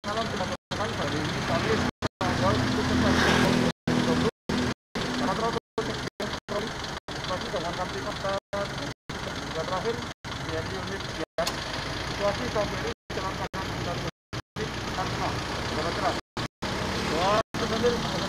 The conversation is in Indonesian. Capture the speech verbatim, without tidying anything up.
malam kita katakan hari ini Kamis tanggal tujuh belas Desember dua ribu dua puluh. Karena terlalu situasi dengan kami kota juga terakhir di unit ya. Situasi saat ini jalan kanan dan kiri kan tenang, sudah cerah. Wah,